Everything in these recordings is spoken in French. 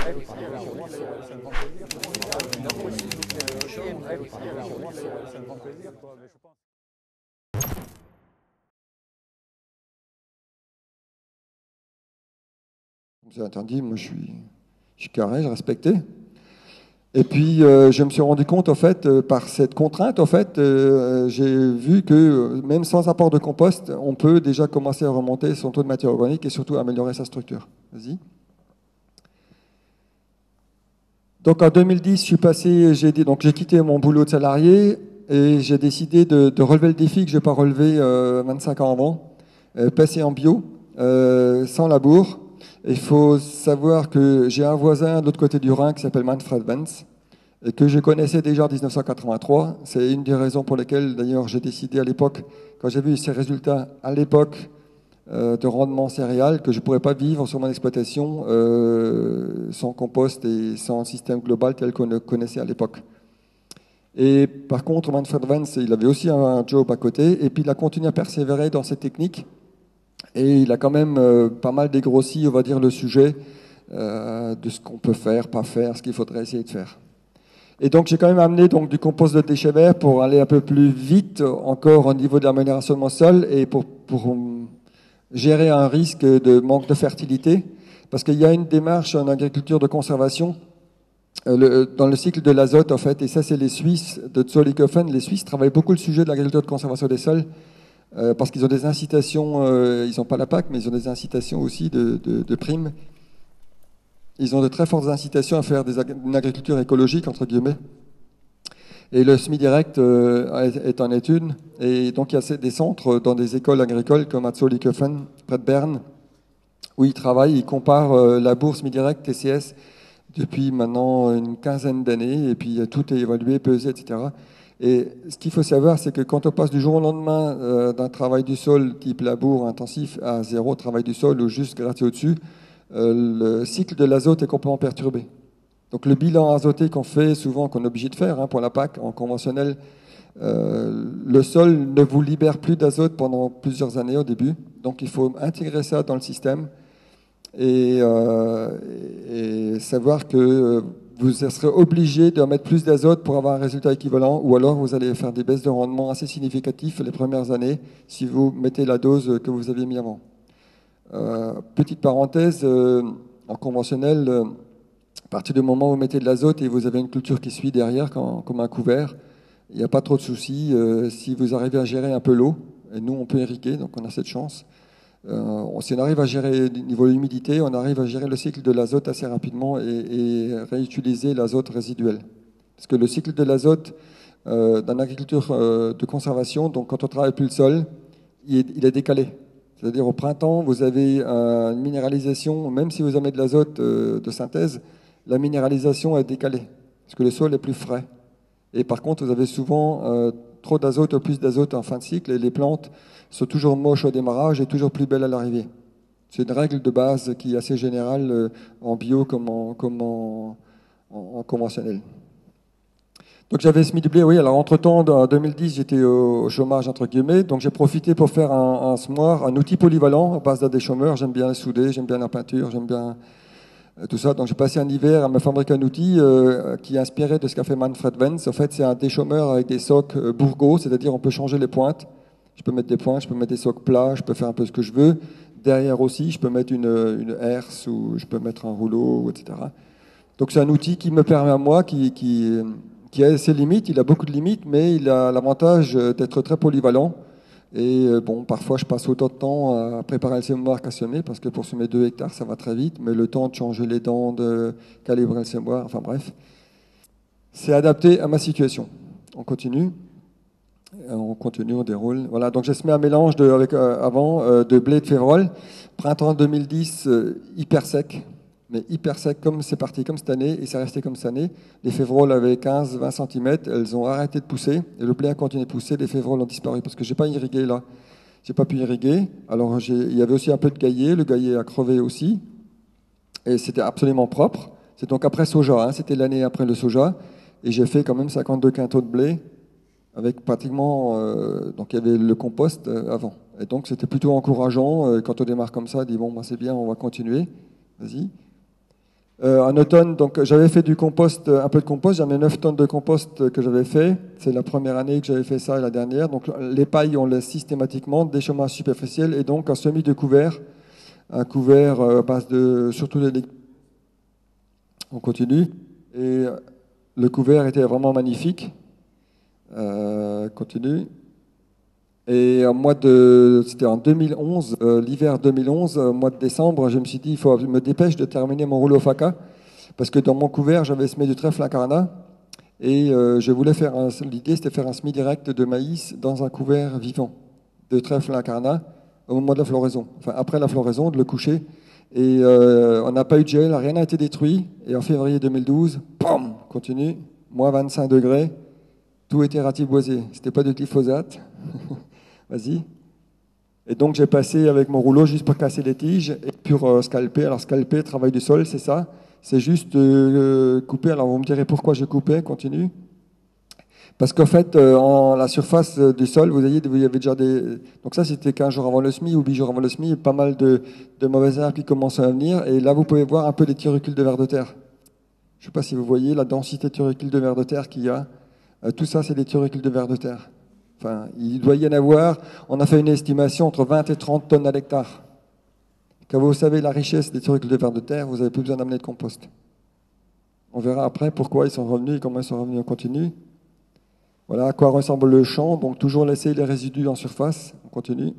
C'est interdit, moi je suis carré, je respectais. Et puis je me suis rendu compte, en fait, par cette contrainte, en fait, j'ai vu que même sans apport de compost, on peut déjà commencer à remonter son taux de matière organique et surtout améliorer sa structure. Vas-y. Donc en 2010, je suis passé, j'ai quitté mon boulot de salarié et j'ai décidé de relever le défi que je n'ai pas relevé 25 ans avant, passer en bio, sans labour. Il faut savoir que j'ai un voisin de l'autre côté du Rhin qui s'appelle Manfred Wenz et que je connaissais déjà en 1983. C'est une des raisons pour lesquelles, d'ailleurs, j'ai décidé à l'époque, quand j'ai vu ces résultats à l'époque de rendement céréal, que je ne pourrais pas vivre sur mon exploitation sans compost et sans système global tel qu'on le connaissait à l'époque. Et par contre, Manfred Wenz, il avait aussi un job à côté, et puis il a continué à persévérer dans cette technique. Et il a quand même pas mal dégrossi, on va dire, le sujet de ce qu'on peut faire, pas faire, ce qu'il faudrait essayer de faire. Et donc j'ai quand même amené donc, du compost de déchets verts pour aller un peu plus vite encore au niveau de l'amélioration de mon sol et pour gérer un risque de manque de fertilité. Parce qu'il y a une démarche en agriculture de conservation dans le cycle de l'azote, en fait, et ça c'est les Suisses de Zollikofen. Les Suisses travaillent beaucoup le sujet de l'agriculture de conservation des sols. Parce qu'ils ont des incitations, ils n'ont pas la PAC, mais ils ont des incitations aussi de primes. Ils ont de très fortes incitations à faire une agriculture écologique, entre guillemets. Et le SMI-Direct est en étude. Et donc il y a des centres dans des écoles agricoles comme à Zollikofen, près de Berne, où ils travaillent, ils comparent la bourse SMI-Direct, TCS, depuis maintenant une quinzaine d'années, et puis tout est évalué, pesé, etc. Et ce qu'il faut savoir, c'est que quand on passe du jour au lendemain d'un travail du sol type labour intensif à zéro travail du sol ou juste gratter au-dessus, le cycle de l'azote est complètement perturbé. Donc le bilan azoté qu'on fait souvent, qu'on est obligé de faire pour la PAC en conventionnel, le sol ne vous libère plus d'azote pendant plusieurs années au début. Donc il faut intégrer ça dans le système et savoir que vous serez obligé de mettre plus d'azote pour avoir un résultat équivalent, ou alors vous allez faire des baisses de rendement assez significatives les premières années si vous mettez la dose que vous aviez mis avant. Petite parenthèse, en conventionnel, à partir du moment où vous mettez de l'azote et vous avez une culture qui suit derrière comme un couvert, il n'y a pas trop de soucis si vous arrivez à gérer un peu l'eau, et nous on peut irriguer, donc on a cette chance. Si on arrive à gérer le niveau d'humidité, on arrive à gérer le cycle de l'azote assez rapidement et réutiliser l'azote résiduel. Parce que le cycle de l'azote dans l'agriculture de conservation, donc quand on travaille plus le sol, il est décalé. C'est-à-dire au printemps, vous avez une minéralisation, même si vous avez de l'azote de synthèse, la minéralisation est décalée, parce que le sol est plus frais. Et par contre, vous avez souvent trop d'azote ou plus d'azote en fin de cycle, et les plantes sont toujours moches au démarrage et toujours plus belles à l'arrivée. C'est une règle de base qui est assez générale en bio comme en conventionnel. Donc j'avais semi-doublé, oui. Alors entre-temps, en 2010, j'étais au chômage, entre guillemets. Donc j'ai profité pour faire un semoir, un outil polyvalent à base d'un déchômeur. J'aime bien souder, j'aime bien la peinture, j'aime bien tout ça. Donc j'ai passé un hiver à me fabriquer un outil qui est inspiré de ce qu'a fait Manfred Wenz. En fait, c'est un déchômeur avec des socs Bourgault, c'est-à-dire on peut changer les pointes. Je peux mettre des pointes, je peux mettre des socs plats, je peux faire un peu ce que je veux. Derrière aussi, je peux mettre une herse ou je peux mettre un rouleau, etc. Donc c'est un outil qui me permet à moi, qui a ses limites, il a beaucoup de limites, mais il a l'avantage d'être très polyvalent. Et bon, parfois je passe autant de temps à préparer le semoir qu'à semer, parce que pour semer 2 hectares, ça va très vite, mais le temps de changer les dents, de calibrer le semoir, enfin bref, c'est adapté à ma situation. On continue. On déroule. Voilà, donc j'ai semé un mélange de blé et de févrole. Printemps 2010, hyper sec, mais hyper sec comme c'est parti comme cette année, et c'est resté comme cette année. Les févroles avaient 15-20 cm, elles ont arrêté de pousser, et le blé a continué de pousser, les févroles ont disparu, parce que j'ai pas irrigué là. J'ai pas pu irriguer. Alors il y avait aussi un peu de gaillet, le gaillet a crevé aussi, et c'était absolument propre. C'est donc après soja, c'était l'année après le soja, et j'ai fait quand même 52 quintaux de blé, avec pratiquement, donc il y avait le compost avant. Et donc c'était plutôt encourageant quand on démarre comme ça, on dit bon, ben, c'est bien, on va continuer, vas-y. En automne, donc j'avais fait du compost, un peu de compost. J'avais 9 tonnes de compost que j'avais fait. C'est la première année que j'avais fait ça et la dernière. Donc les pailles, on laisse systématiquement des chômages superficiels et donc un semis de couvert, un couvert à base de surtout les. On continue. Et le couvert était vraiment magnifique. Continue. Et c'était en 2011, l'hiver 2011, au mois de décembre, je me suis dit, il faut que je me dépêche de terminer mon rouleau faca, parce que dans mon couvert, j'avais semé du trèfle incarnat, et je voulais l'idée c'était faire un semis direct de maïs dans un couvert vivant de trèfle incarnat au moment de la floraison, enfin après la floraison, de le coucher. Et on n'a pas eu de gel, rien n'a été détruit. Et en février 2012, pam, continue, moins 25 degrés, tout était ratiboisé. C'était pas du glyphosate. Vas-y. Et donc j'ai passé avec mon rouleau juste pour casser les tiges et pour scalper. Alors scalper, travail du sol, c'est ça. C'est juste couper. Alors vous me direz pourquoi je coupais, continue. Parce qu'en fait, en la surface du sol, vous avez déjà des. Donc ça, c'était 15 jours avant le semis ou 8 jours avant le semis, pas mal de mauvaises herbes qui commençaient à venir. Et là, vous pouvez voir un peu des tubercules de vers de terre. Je ne sais pas si vous voyez la densité de tubercules de vers de terre qu'il y a. Tout ça, c'est des tubercules de vers de terre. Enfin, il doit y en avoir. On a fait une estimation entre 20 et 30 tonnes à l'hectare. Quand vous savez la richesse des tubercules de vers de terre, vous n'avez plus besoin d'amener de compost. On verra après pourquoi ils sont revenus et comment ils sont revenus en continu. Voilà à quoi ressemble le champ. Donc toujours laisser les résidus en surface. On continue.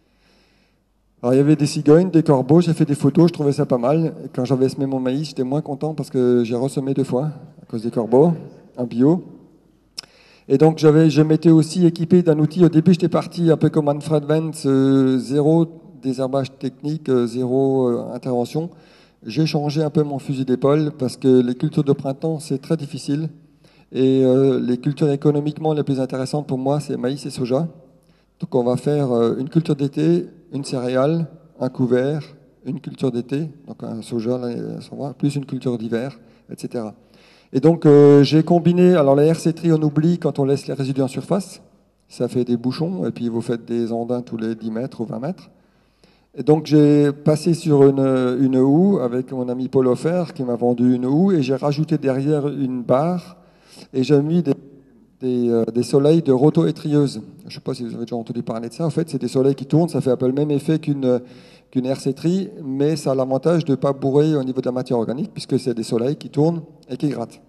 Alors il y avait des cigognes, des corbeaux. J'ai fait des photos, je trouvais ça pas mal. Et quand j'avais semé mon maïs, j'étais moins content parce que j'ai ressemé 2 fois à cause des corbeaux, en bio. Et donc je m'étais aussi équipé d'un outil. Au début, j'étais parti un peu comme Manfred Wentz, zéro désherbage technique, zéro intervention. J'ai changé un peu mon fusil d'épaule parce que les cultures de printemps, c'est très difficile. Et les cultures économiquement les plus intéressantes pour moi, c'est maïs et soja. Donc on va faire une culture d'été, une céréale, un couvert, une culture d'été, donc un soja, plus une culture d'hiver, etc. Et donc j'ai combiné, alors la RC-Tri on oublie quand on laisse les résidus en surface, ça fait des bouchons, et puis vous faites des andins tous les 10 mètres ou 20 mètres. Et donc j'ai passé sur une houe avec mon ami Paul Offer qui m'a vendu une houe, et j'ai rajouté derrière une barre, et j'ai mis des soleils de roto-étrieuse. Je ne sais pas si vous avez déjà entendu parler de ça. En fait, c'est des soleils qui tournent. Ça fait un peu le même effet qu'une RC-Tri, mais ça a l'avantage de ne pas bourrer au niveau de la matière organique, puisque c'est des soleils qui tournent et qui grattent.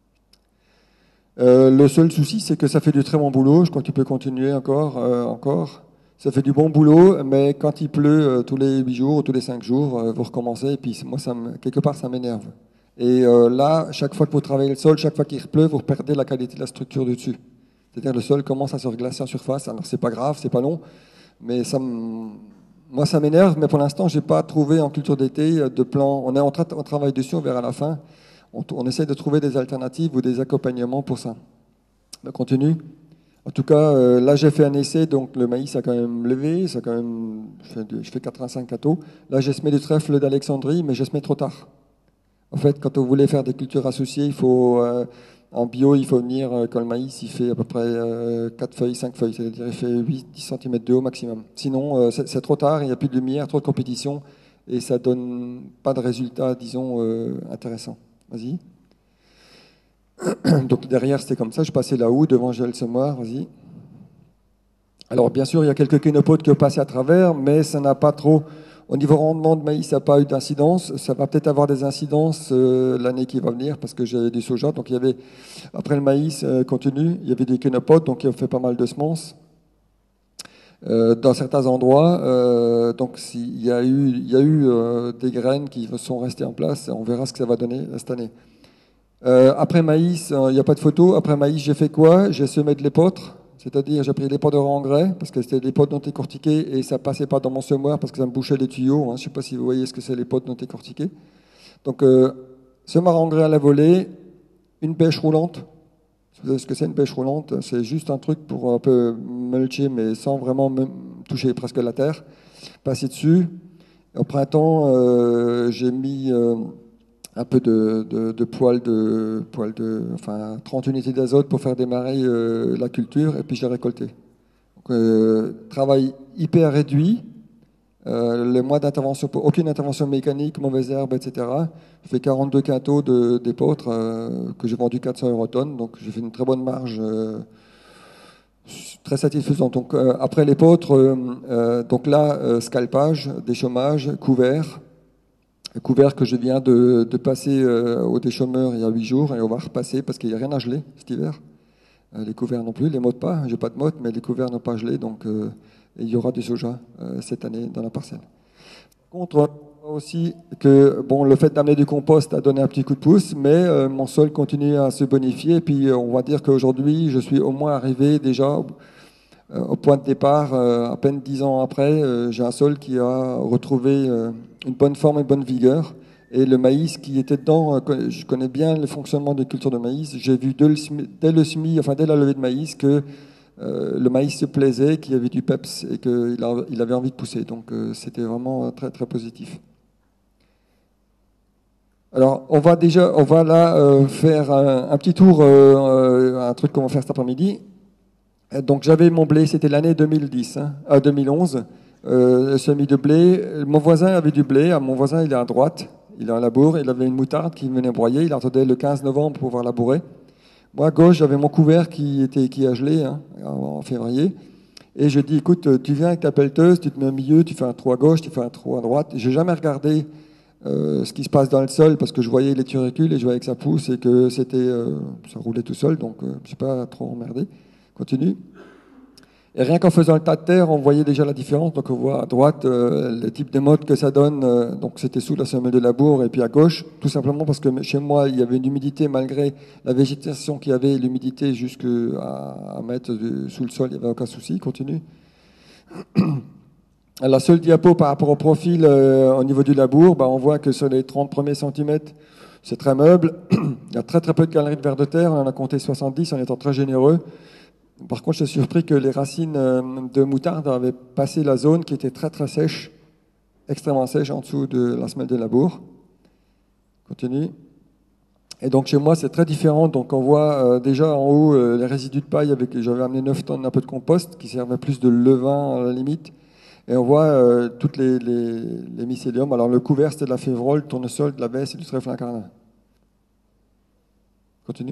Le seul souci, c'est que ça fait du très bon boulot. Je crois qu'il peut continuer encore. Ça fait du bon boulot, mais quand il pleut tous les 8 jours ou tous les 5 jours, vous recommencez. Et puis moi, quelque part, ça m'énerve. Et là, chaque fois que vous travaillez le sol, chaque fois qu'il pleut, vous perdez la qualité de la structure du dessus. C'est-à-dire le sol commence à se reglacer en surface. Alors c'est pas grave, c'est pas long, mais moi ça m'énerve. Mais pour l'instant, j'ai pas trouvé en culture d'été de plan. On travaille dessus, on verra à la fin. On essaie de trouver des alternatives ou des accompagnements pour ça. On continue. En tout cas, là j'ai fait un essai, donc le maïs a quand même levé, je fais 85 cathos. Là j'ai semé du trèfle d'Alexandrie, mais j'ai semé trop tard. En fait, quand on voulait faire des cultures associées, en bio, il faut venir, quand le maïs, il fait à peu près 4 feuilles, 5 feuilles, c'est-à-dire il fait 8-10 cm de haut maximum. Sinon, c'est trop tard, il n'y a plus de lumière, trop de compétition, et ça ne donne pas de résultat, disons, intéressant. Vas-y. Donc derrière, c'était comme ça, je passais là-haut, devant Joël Semoir, vas-y. Alors bien sûr, il y a quelques kénopodes qui ont passé à travers, mais ça n'a pas trop... Au niveau rendement de maïs, ça n'a pas eu d'incidence. Ça va peut-être avoir des incidences l'année qui va venir parce que j'ai du soja. Donc il y avait, après le maïs continu, il y avait des kénopodes, donc il a fait pas mal de semences. Dans certains endroits, donc il y a eu des graines qui sont restées en place. On verra ce que ça va donner cette année. Après maïs, il n'y a pas de photo. Après maïs, j'ai fait quoi? J'ai semé de l'épeautre. C'est-à-dire, j'ai pris l'épeautre de engrais parce que c'était des potes non décortiqués et ça passait pas dans mon semoir parce que ça me bouchait les tuyaux. Je ne sais pas si vous voyez ce que c'est les potes non décortiqués. Donc, semoir engrais à la volée, une bêche roulante. Vous savez ce que c'est une bêche roulante? C'est juste un truc pour un peu mulcher, mais sans vraiment toucher presque la terre. Passer dessus. Au printemps, j'ai mis un peu de poils enfin 30 unités d'azote pour faire démarrer la culture, et puis je l'ai récolté. Donc, travail hyper réduit, Les mois d'intervention, aucune intervention mécanique, mauvaise herbe, etc. Je fais 42 quintaux d'épeautre que j'ai vendu 400 € tonne, donc j'ai fait une très bonne marge, très satisfaisante. Donc après l'épeautre, donc là, scalpage, déchômage, couvert que je viens de passer au déchômeur il y a 8 jours et on va repasser parce qu'il n'y a rien à geler cet hiver. Les couverts non plus, les mottes pas, j'ai pas de mottes, mais les couverts n'ont pas gelé, donc il y aura du soja cette année dans la parcelle. Par contre, on voit aussi que bon, le fait d'amener du compost a donné un petit coup de pouce, mais mon sol continue à se bonifier, et puis on va dire qu'aujourd'hui, je suis au moins arrivé déjà au point de départ, à peine 10 ans après, j'ai un sol qui a retrouvé une bonne forme et une bonne vigueur. Et le maïs qui était dedans, je connais bien le fonctionnement des cultures de maïs. J'ai vu dès le semis, enfin dès la levée de maïs, que le maïs se plaisait, qu'il y avait du peps et qu'il avait envie de pousser. Donc c'était vraiment très très positif. Alors on va là faire un petit tour, un truc qu'on va faire cet après-midi. Donc j'avais mon blé, c'était l'année 2010, 2011, semis de blé. Mon voisin avait du blé, mon voisin il est à droite, il a un labour, il avait une moutarde qui venait broyer, il attendait le 15 novembre pour pouvoir labourer. Moi à gauche j'avais mon couvert qui a gelé en février. Et je dis, écoute, tu viens avec ta pelleteuse, tu te mets au milieu, tu fais un trou à gauche, tu fais un trou à droite. J'ai jamais regardé ce qui se passe dans le sol parce que je voyais les turicules et je voyais que ça pousse et que ça roulait tout seul, donc je ne suis pas trop emmerdé. Continue. Et rien qu'en faisant le tas de terre, on voyait déjà la différence. Donc on voit à droite le type de mode que ça donne. Donc c'était sous la semelle de labour et puis à gauche, tout simplement parce que chez moi, il y avait une humidité malgré la végétation qu'il y avait, l'humidité jusqu'à mettre sous le sol, il n'y avait aucun souci. Continue. La seule diapo par rapport au profil au niveau du labour, on voit que sur les 30 premiers centimètres, c'est très meuble. Il y a très très peu de galeries de vers de terre. On en a compté 70 en étant très généreux. Par contre, je suis surpris que les racines de moutarde avaient passé la zone qui était très très sèche, extrêmement sèche en dessous de la semelle de labour. Continue. Et donc chez moi, c'est très différent. Donc on voit déjà en haut les résidus de paille. J'avais amené 9 tonnes un peu de compost qui servait plus de levain à la limite. Et on voit toutes les mycéliums. Alors le couvert, c'était de la févrole, tournesol, de la baisse et du trèfle incarnat. Continue.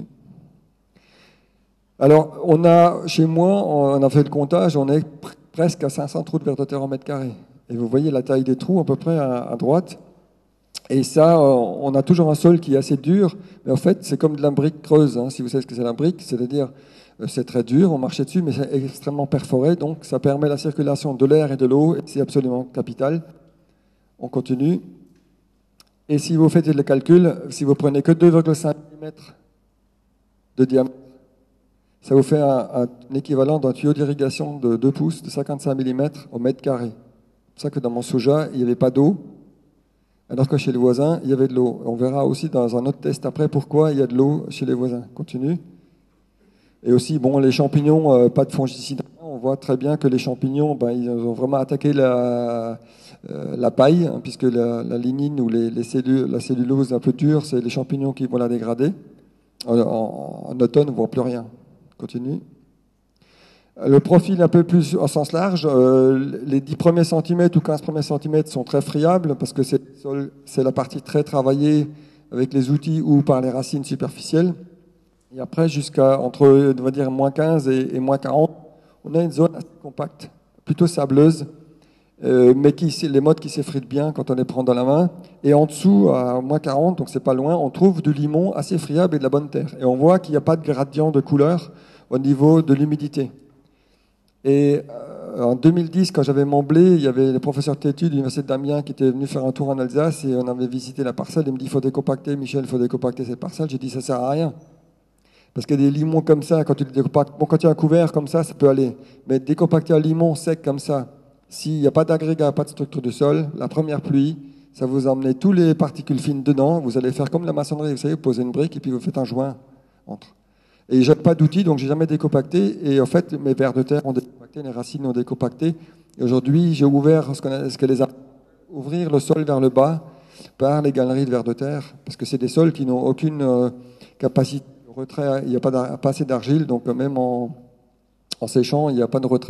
Alors, chez moi, on a fait le comptage, on est presque à 500 trous de vers de terre en mètre carré. Et vous voyez la taille des trous à peu près à droite. Et ça, on a toujours un sol qui est assez dur, mais en fait, c'est comme de la brique creuse, si vous savez ce que c'est la brique, c'est-à-dire c'est très dur, on marchait dessus, mais c'est extrêmement perforé, donc ça permet la circulation de l'air et de l'eau, et c'est absolument capital. On continue. Et si vous faites le calcul, si vous prenez que 2,5 mm de diamètre, ça vous fait un équivalent d'un tuyau d'irrigation de 2 pouces de 55 mm au mètre carré. C'est pour ça que dans mon soja, il n'y avait pas d'eau, alors que chez les voisins, il y avait de l'eau. On verra aussi dans un autre test après pourquoi il y a de l'eau chez les voisins. Continue. Et aussi, bon, les champignons, pas de fongicides. On voit très bien que les champignons, ils ont vraiment attaqué la paille, puisque la lignine ou la cellulose un peu dure, c'est les champignons qui vont la dégrader. En automne, on ne voit plus rien. Continue. Le profil un peu plus en sens large, les 10 premiers centimètres ou 15 premiers centimètres sont très friables parce que c'est la partie très travaillée avec les outils ou par les racines superficielles. Et après, jusqu'à entre, on va dire, moins 15 et moins 40, on a une zone assez compacte, plutôt sableuse, mais les mottes qui s'effritent bien quand on les prend dans la main. Et en dessous, à moins 40, donc c'est pas loin, on trouve du limon assez friable et de la bonne terre. Et on voit qu'il n'y a pas de gradient de couleur au niveau de l'humidité. Et en 2010, quand j'avais mon blé, il y avait le professeur Tétu de l'Université d'Amiens qui était venu faire un tour en Alsace et on avait visité la parcelle. Il me dit, il faut décompacter, Michel, il faut décompacter cette parcelle. J'ai dit, ça ne sert à rien. Parce que des limons comme ça, quand tu les décompactes, bon, quand tu as un couvert comme ça peut aller. Mais décompacter un limon sec comme ça, s'il n'y a pas d'agrégat, pas de structure de sol, la première pluie, ça vous emmène toutes les particules fines dedans. Vous allez faire comme la maçonnerie, vous savez, vous posez une brique et puis vous faites un joint entre. Et j'ai pas d'outils, donc j'ai jamais décompacté. Et en fait, mes vers de terre ont décompacté, les racines ont décompacté. Et aujourd'hui, j'ai ouvert ce que les ouvrir le sol vers le bas par les galeries de vers de terre, parce que c'est des sols qui n'ont aucune capacité de retrait. Il n'y a pas assez d'argile, donc même en séchant, il n'y a pas de retrait.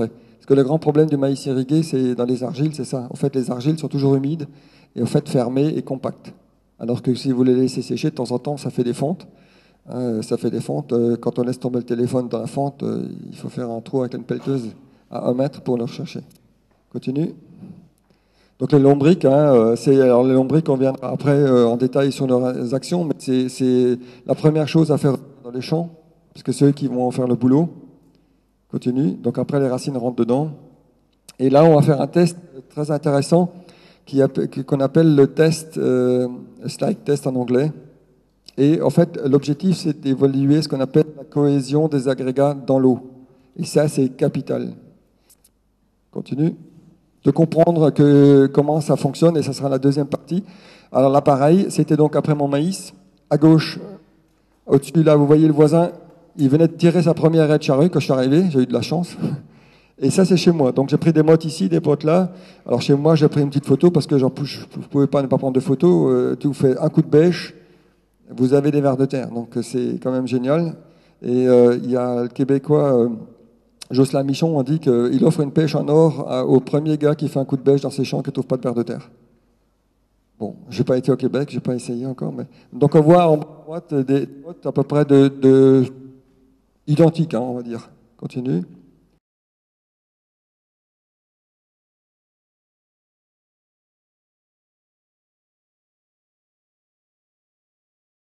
que le grand problème du maïs irrigué, c'est dans les argiles, c'est ça. En fait, les argiles sont toujours humides et en fait fermées et compactes. Alors que si vous les laissez sécher, de temps en temps, ça fait des fentes. Ça fait des fentes. Quand on laisse tomber le téléphone dans la fente, il faut faire un trou avec une pelleteuse à 1 mètre pour le rechercher. Continue. Donc les lombrics, alors les lombrics, on viendra après en détail sur leurs actions, mais c'est la première chose à faire dans les champs, parce que c'est eux qui vont faire le boulot. Continue. Donc après, les racines rentrent dedans. Et là, on va faire un test très intéressant qu'on appelle le test, slide test en anglais. Et en fait, l'objectif, c'est d'évaluer ce qu'on appelle la cohésion des agrégats dans l'eau. Et ça, c'est capital. Continue. De comprendre comment ça fonctionne, et ça sera la deuxième partie. Alors là, pareil, c'était donc après mon maïs. À gauche, au-dessus, là, vous voyez le voisin, il venait de tirer sa première haie de charrue quand je suis arrivé, j'ai eu de la chance. Et ça, c'est chez moi. Donc j'ai pris des mottes ici, des potes là. Alors chez moi, j'ai pris une petite photo parce que je ne pouvais pas ne pas prendre de photo. Tu vous fais un coup de bêche, vous avez des vers de terre. Donc c'est quand même génial. Et il y a le Québécois... Jocelyn Michon, on dit qu'il offre une pêche en or au premier gars qui fait un coup de bêche dans ses champs qui ne trouve pas de vers de terre. Bon, je n'ai pas été au Québec, je n'ai pas essayé encore. Mais... Donc on voit en droite des bottes à peu près identiques, on va dire. Continue.